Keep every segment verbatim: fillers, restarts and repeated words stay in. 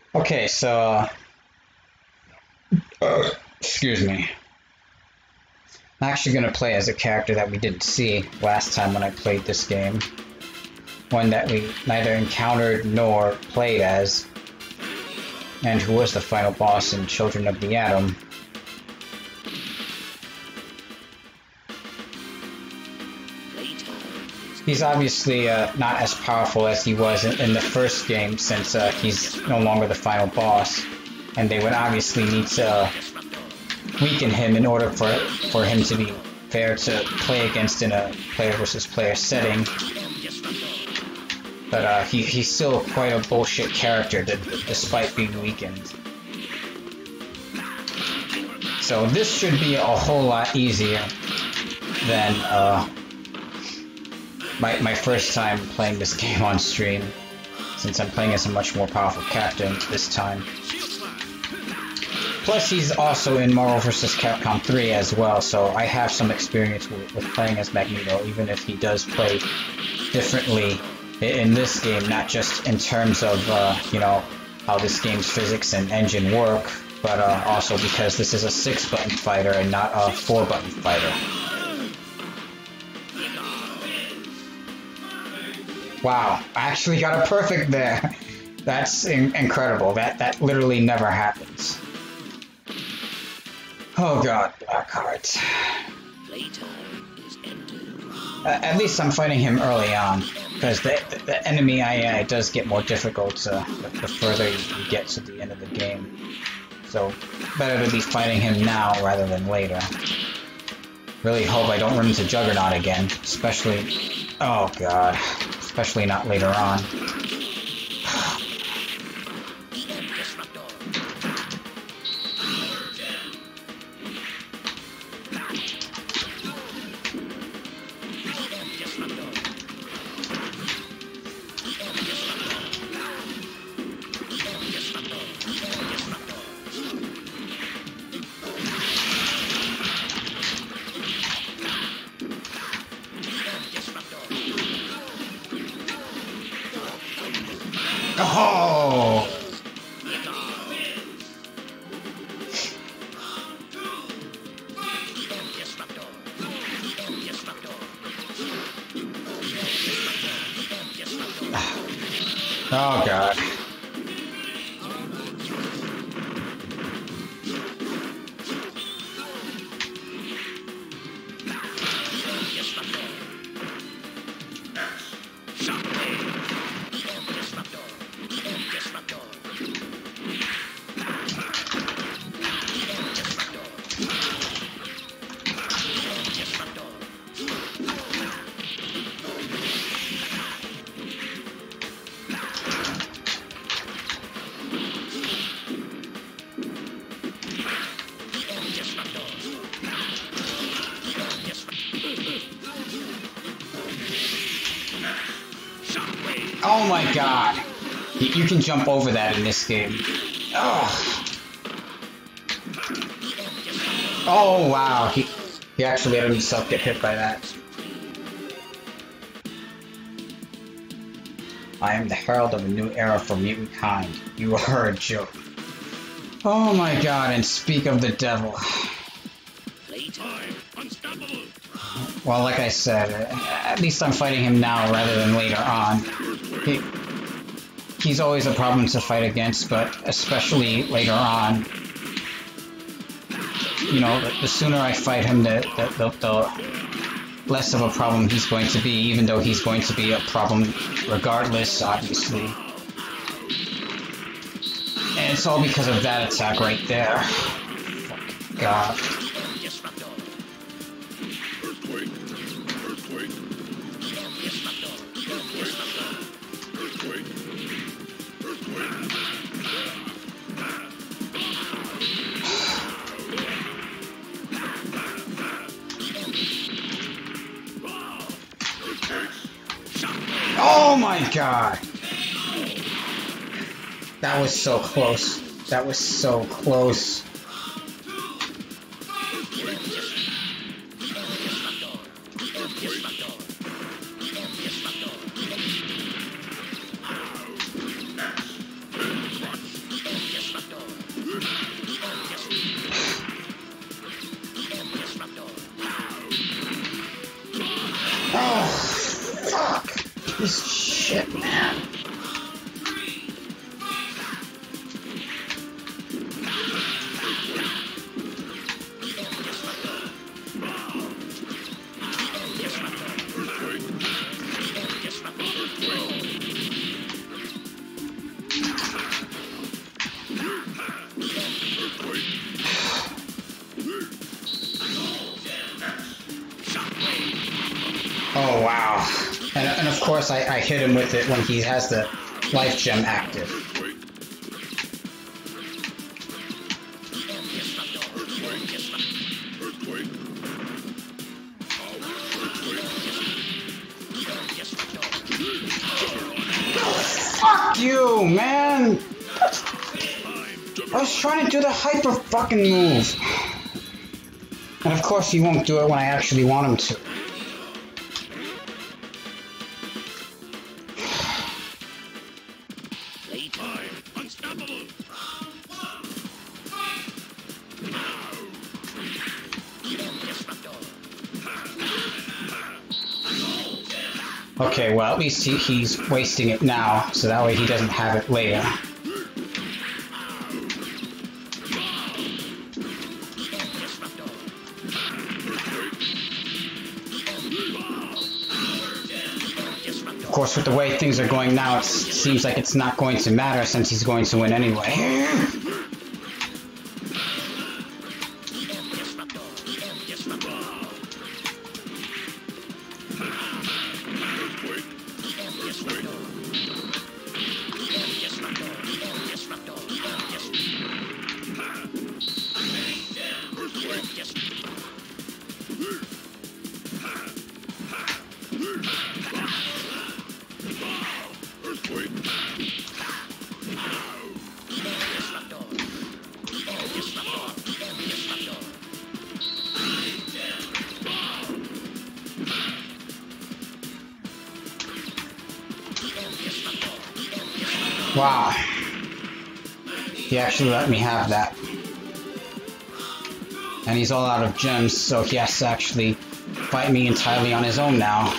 Okay, so uh, excuse me. I'm actually going to play as a character that we didn't see last time when I played this game. One that we neither encountered nor played as, and who was the final boss in Children of the Atom. He's obviously uh, not as powerful as he was in, in the first game, since uh, he's no longer the final boss, and they would obviously need to uh, weaken him in order for for him to be fair to play against in a player versus player setting. But uh, he, he's still quite a bullshit character, despite being weakened. So this should be a whole lot easier than uh, my, my first time playing this game on stream, since I'm playing as a much more powerful captain this time. Plus, he's also in Marvel versus. Capcom three as well, so I have some experience with, with playing as Magneto, even if he does play differently in this game, not just in terms of, uh, you know, how this game's physics and engine work, but uh, also because this is a six-button fighter and not a four-button fighter. Wow, I actually got a perfect there. That's in incredible. That, that literally never happens. Oh god, Blackheart. Uh, at least I'm fighting him early on, because the, the, the enemy A I does get more difficult uh, the, the further you get to the end of the game. So, better to be fighting him now rather than later. Really hope I don't run into Juggernaut again, especially... Oh god, especially not later on. Oh! Oh god. Oh my god! You, you can jump over that in this game. Ugh. Oh wow, he, he actually let himself get hit by that. I am the herald of a new era for mutant kind. You are a joke. Oh my god, and speak of the devil. Well, like I said, at least I'm fighting him now rather than later on. He, he's always a problem to fight against, but especially later on. You know, the, the sooner I fight him, the, the, the, the less of a problem he's going to be, even though he's going to be a problem regardless, obviously. And it's all because of that attack right there. God. Oh my god! That was so close. That was so close. Piece of shit, man. Oh wow. And, and of course I, I hit him with it when he has the life gem active. Fuck you, man! I was trying to do the hyper fucking move. And of course he won't do it when I actually want him to. Okay, well, at least he, he's wasting it now, so that way he doesn't have it later. Of course, with the way things are going now, it seems like it's not going to matter since he's going to win anyway. Wow. He actually let me have that. And he's all out of gems, so he has to actually fight me entirely on his own now.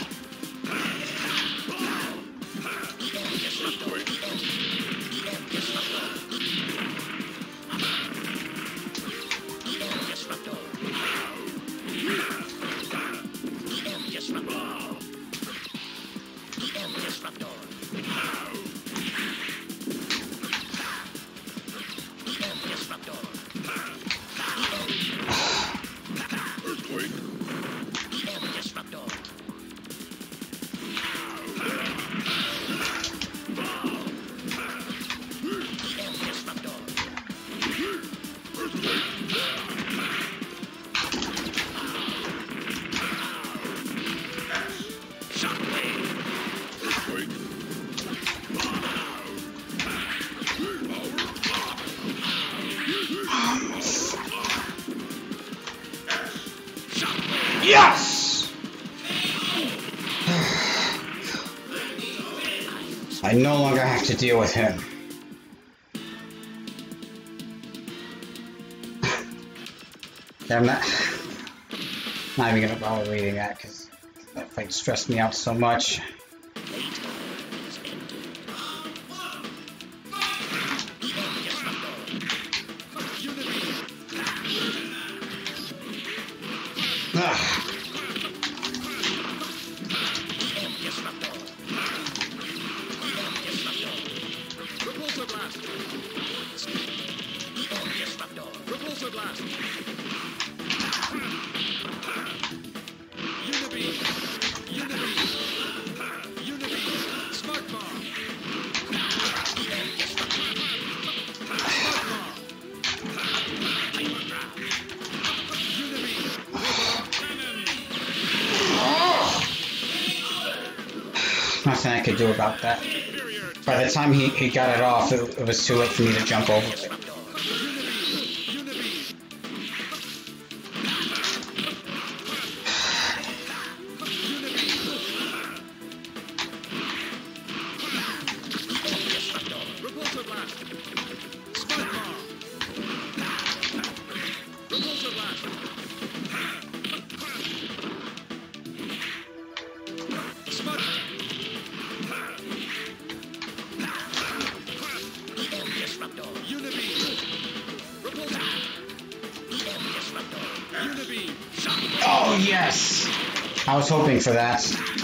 Yes! I no longer have to deal with him. Okay, I'm not, not even gonna bother reading that because that fight stressed me out so much. Nothing I could do about that. By the time he, he got it off, it, it was too late for me to jump over it. I was hoping for that.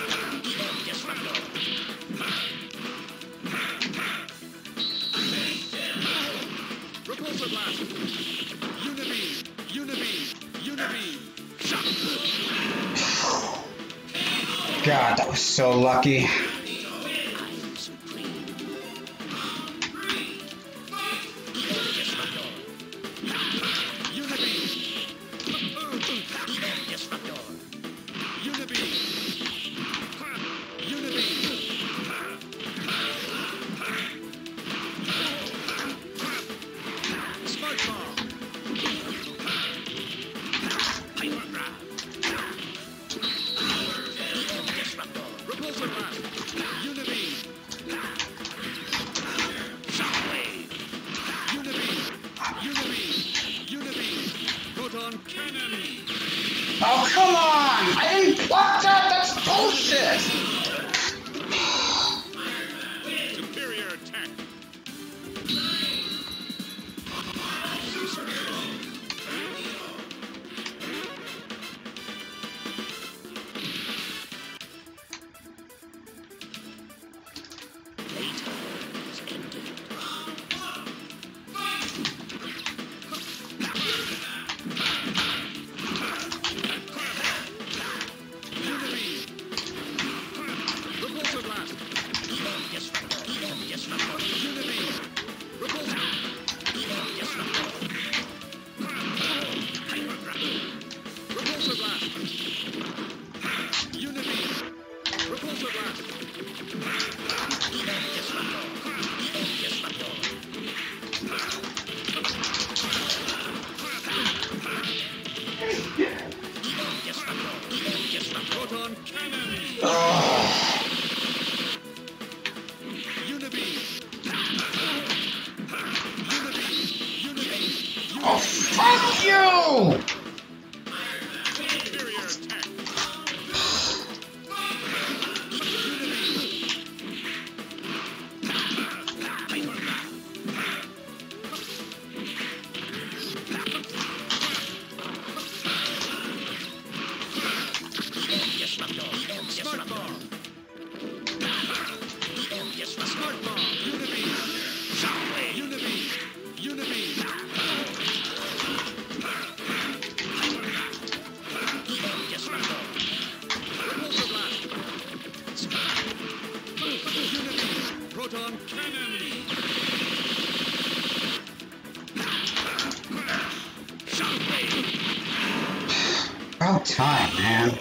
God, that was so lucky. Oh, come on! I didn't block that! That's bullshit! Superior attack. Oh, fuck you! About time, man.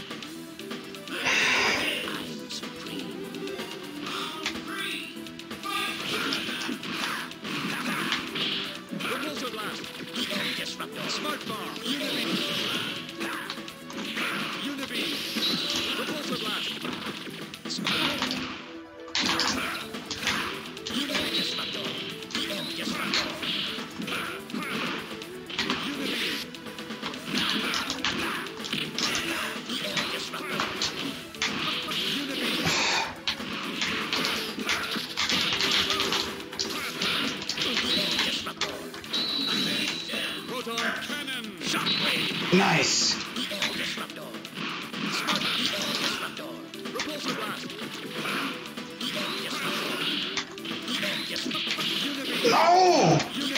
Nice. No!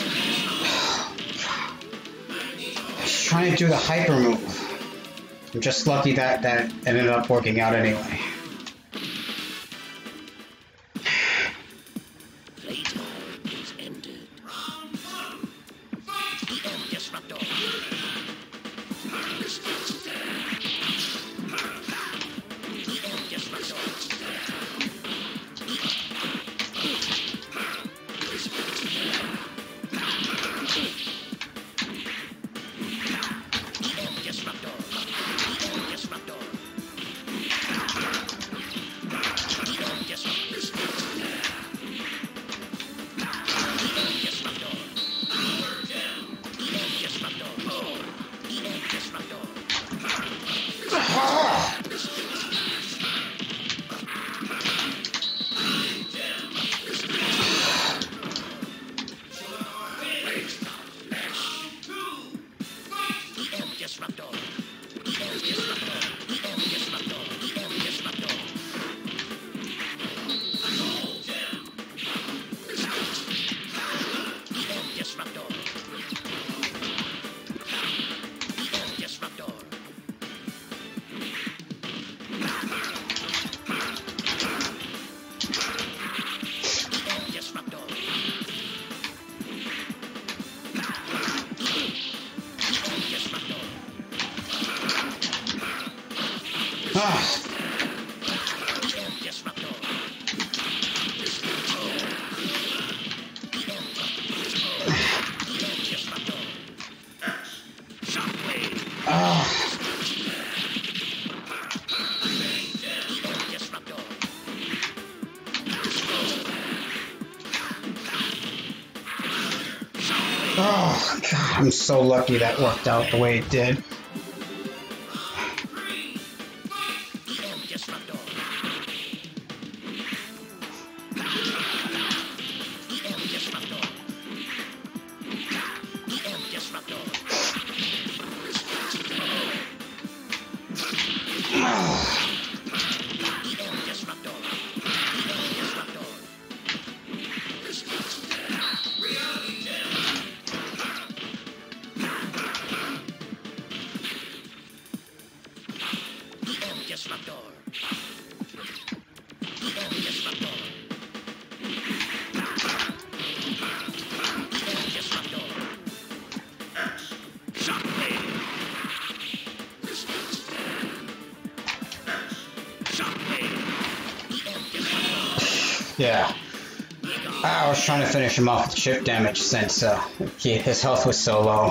I was trying to do the hyper move. I'm just lucky that that ended up working out anyway. Ah. Ah. Oh, God, I'm so lucky that worked out the way it did. Yeah. I was trying to finish him off with chip damage since uh, he, his health was so low.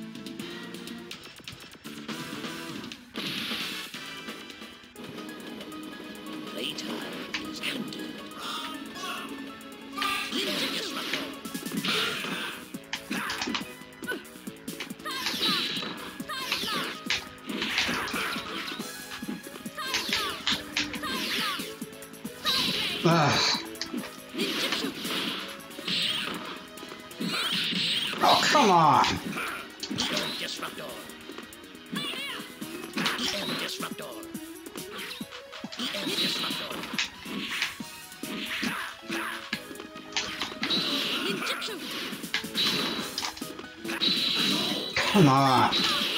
Ah. Oh, come on! Come on!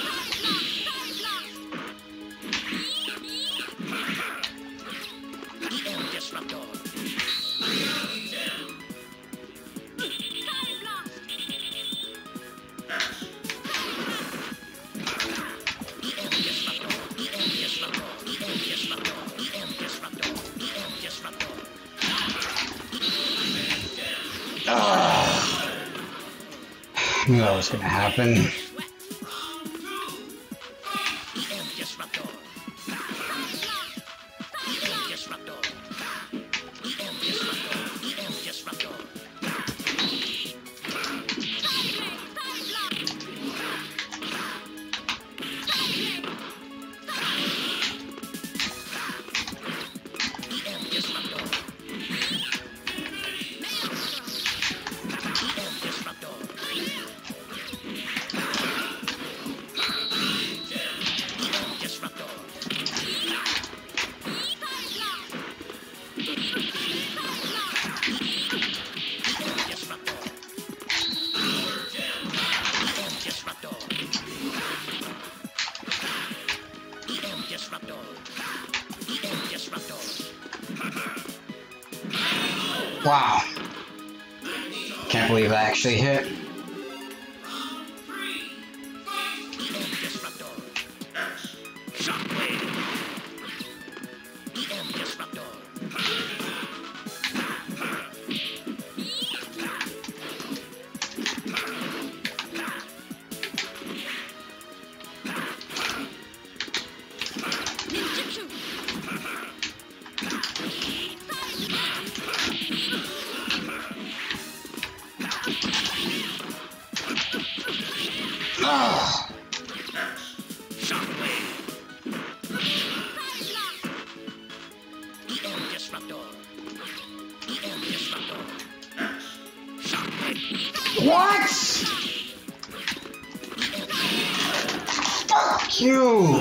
Oh. I knew that was gonna happen. Wow. Can't believe I actually hit. Oh. What? Fuck you!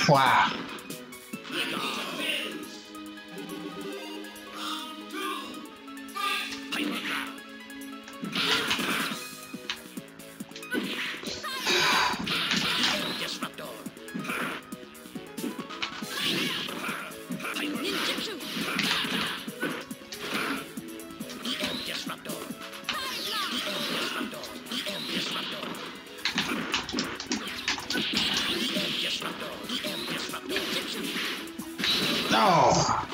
Wow. No.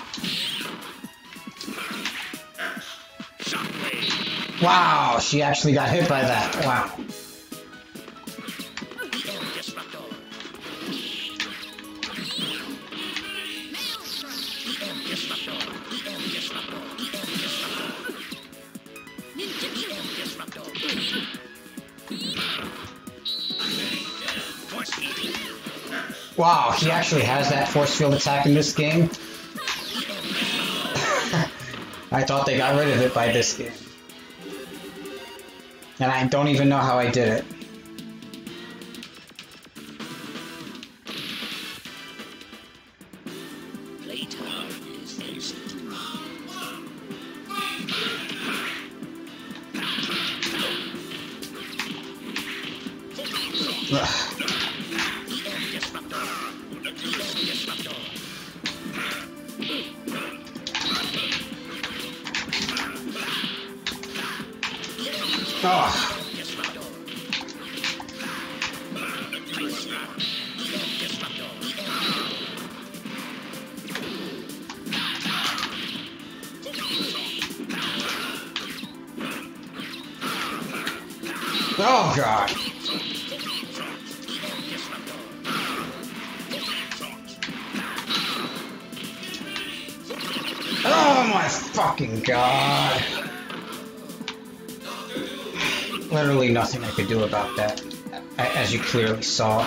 Wow, she actually got hit by that. Wow. Wow, he actually has that force field attack in this game. I thought they got rid of it by this game. And I don't even know how I did it. Oh. Oh god. Oh my fucking god. Literally nothing I could do about that, as you clearly saw.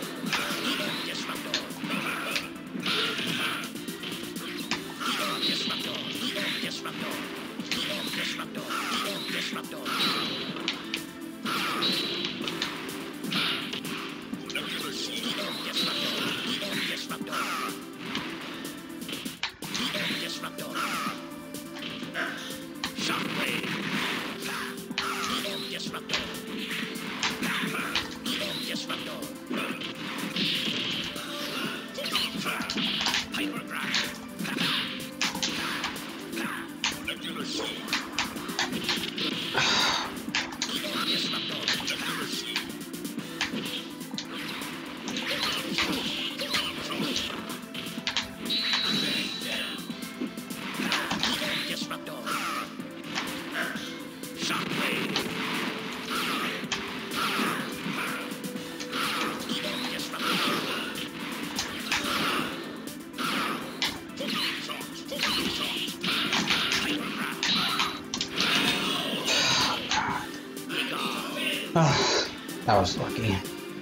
Oh, that was lucky.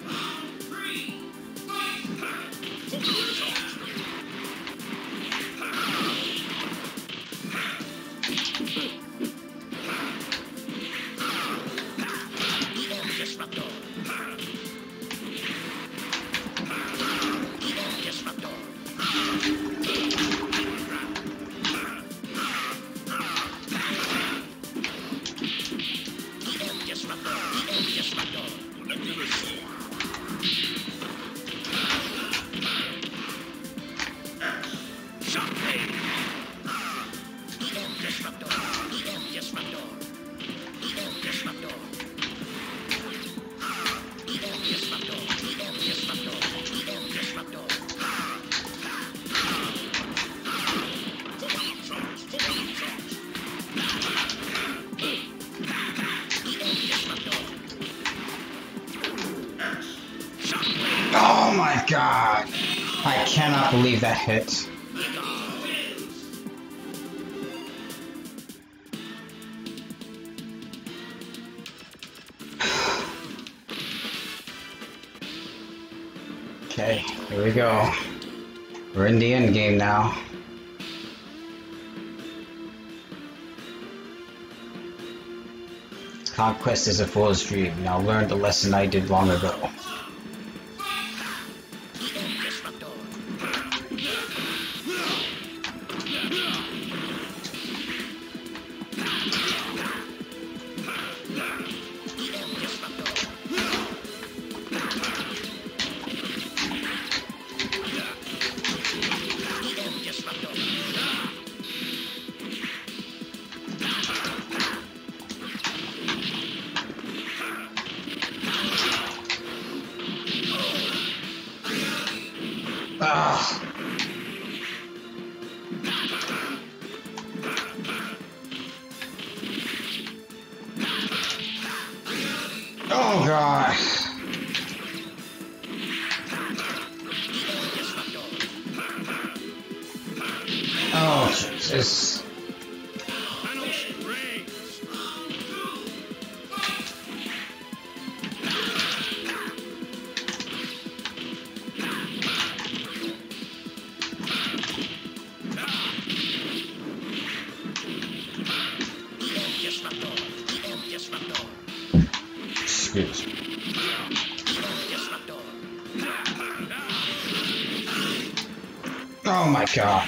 Oh my god! I cannot believe that hit. Okay, here we go. We're in the end game now. Conquest is a fool's dream. Now learn the lesson I did long ago. Ah. Oh god. Oh Jesus. Excuse me. Oh my god.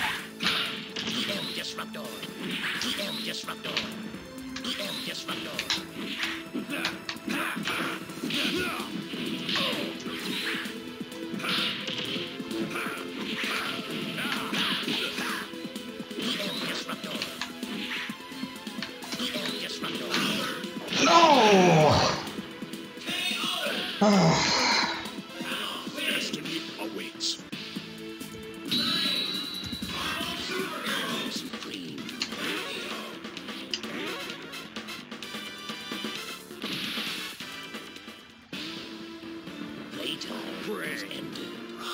No! Oh. Destiny awaits. Playtime is ended.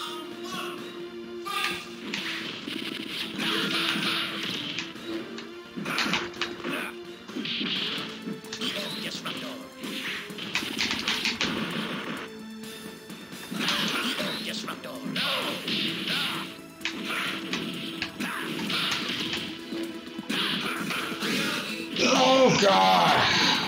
Oh god.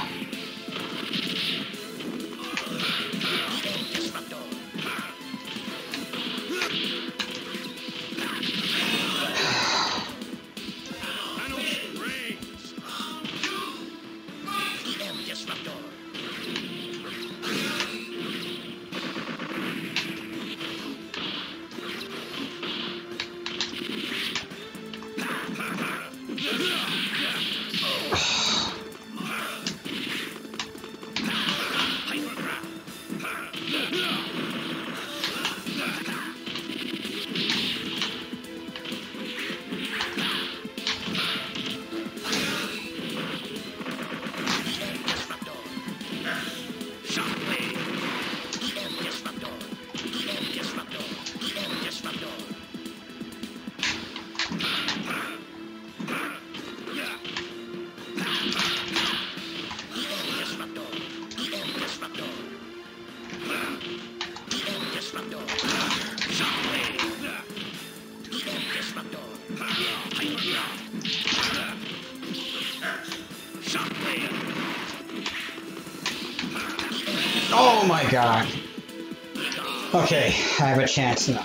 Oh my god. Okay, I have a chance now.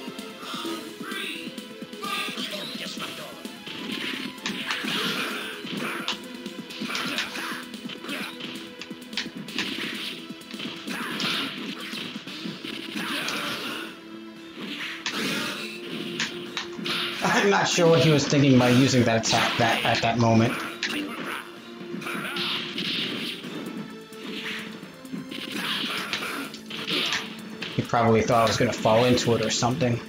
I'm not sure what he was thinking by using that attack that at that moment. He probably thought I was gonna fall into it or something.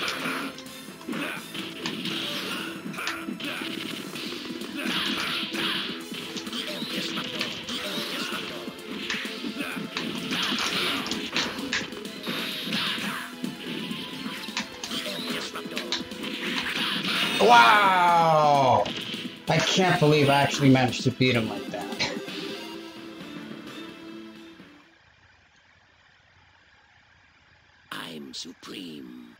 Wow! I can't believe I actually managed to beat him like that. I'm supreme.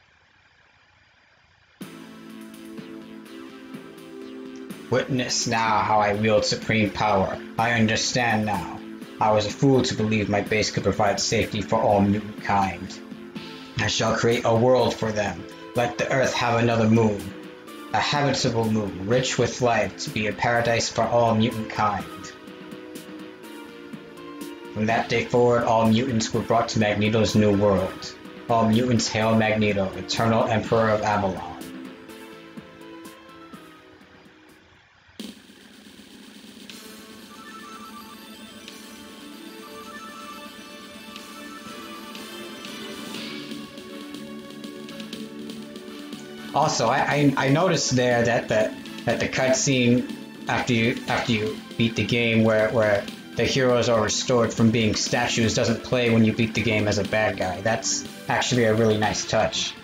Witness now how I wield supreme power. I understand now. I was a fool to believe my base could provide safety for all mutant kind. I shall create a world for them. Let the earth have another moon. A habitable moon, rich with life, to be a paradise for all mutant kind. From that day forward, all mutants were brought to Magneto's new world. All mutants hail Magneto, eternal Emperor of Avalon. Also, I, I I noticed there that the that the cutscene after you after you beat the game, where where the heroes are restored from being statues, doesn't play when you beat the game as a bad guy. That's actually a really nice touch.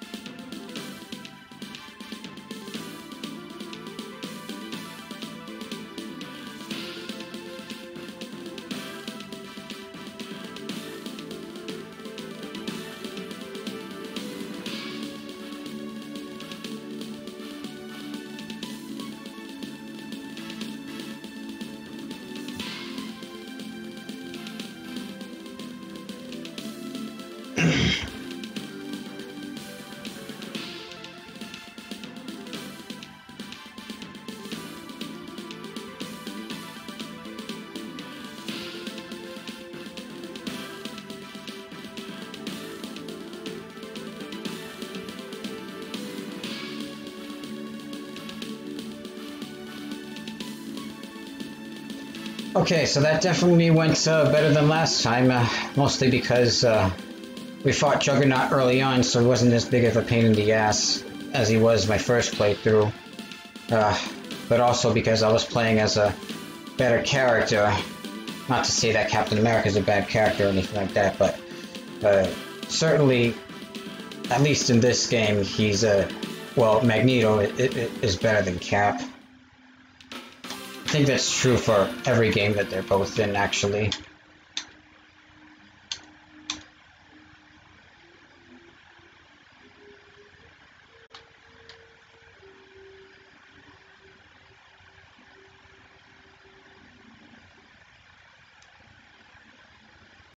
Okay, so that definitely went uh, better than last time, uh, mostly because uh, we fought Juggernaut early on, so he wasn't as big of a pain in the ass as he was my first playthrough. Uh, but also because I was playing as a better character. Not to say that Captain America is a bad character or anything like that, but uh, certainly, at least in this game, he's a... Uh, well, Magneto is better than Cap. I think that's true for every game that they're both in, actually.